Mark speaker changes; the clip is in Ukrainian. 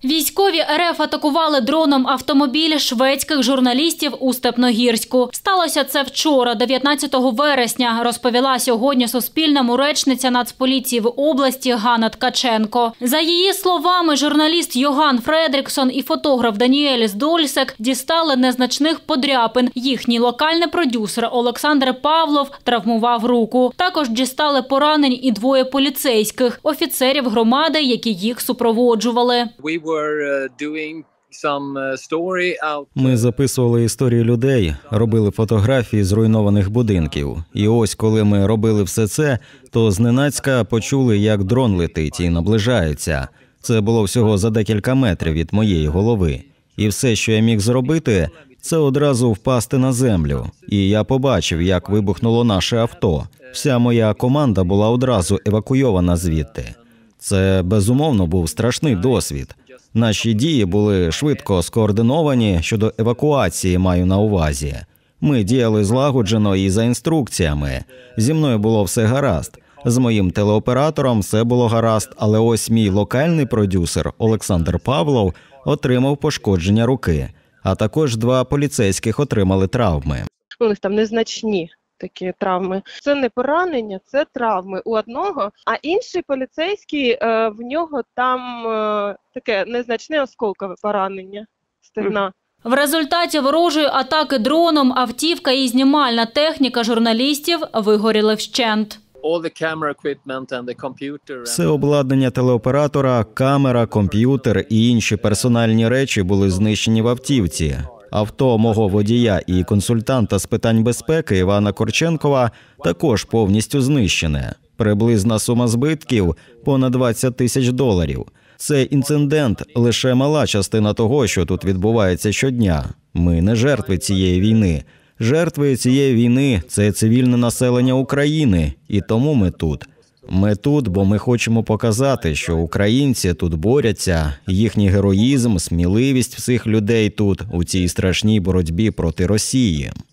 Speaker 1: Військові РФ атакували дроном автомобіль шведських журналістів у Степногірську. Сталося це вчора, 19 вересня, розповіла сьогодні Суспільному речниця Нацполіції в області Ганна Ткаченко. За її словами, журналіст Йоган Фредріксон і фотограф Даніеліс Дольсек дістали незначних подряпин. Їхній локальний продюсер Олександр Павлов травмував руку. Також дістали поранень і двоє поліцейських, офіцерів громади, які їх супроводжували.
Speaker 2: Ми записували історії людей, робили фотографії зруйнованих будинків. І ось, коли ми робили все це, то зненацька почули, як дрон летить і наближається. Це було всього за декілька метрів від моєї голови. І все, що я міг зробити, це одразу впасти на землю. І я побачив, як вибухнуло наше авто. Вся моя команда була одразу евакуйована звідти. Це, безумовно, був страшний досвід. Наші дії були швидко скоординовані щодо евакуації, маю на увазі. Ми діяли злагоджено і за інструкціями. Зі мною було все гаразд. З моїм телеоператором все було гаразд, але ось мій локальний продюсер Олександр Павлов отримав пошкодження руки, а також два поліцейських отримали травми.
Speaker 3: У них там незначні такі травми. Це не поранення, це травми у одного, а інший поліцейський, в нього там таке незначне осколкове поранення стегна.
Speaker 1: В результаті ворожої атаки дроном автівка і знімальна техніка журналістів вигоріли вщент.
Speaker 2: Все обладнання телеоператора, камера, комп'ютер і інші персональні речі були знищені в автівці. Авто мого водія і консультанта з питань безпеки Івана Корченкова також повністю знищене. Приблизна сума збитків – понад $20 тисяч. Цей інцидент – лише мала частина того, що тут відбувається щодня. Ми не жертви цієї війни. Жертви цієї війни – це цивільне населення України, і тому ми тут. Ми тут, бо ми хочемо показати, що українці тут борються, їхній героїзм, сміливість всіх людей тут у цій страшній боротьбі проти Росії.